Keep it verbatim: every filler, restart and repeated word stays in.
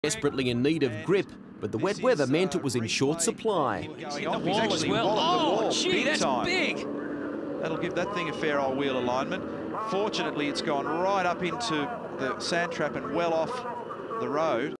Desperately in need of grip, but the wet weather meant it was in short supply. Going off. He's actually well. Oh, gee, that's big. That'll give that thing a fair old wheel alignment. Fortunately, it's gone right up into the sand trap and well off the road.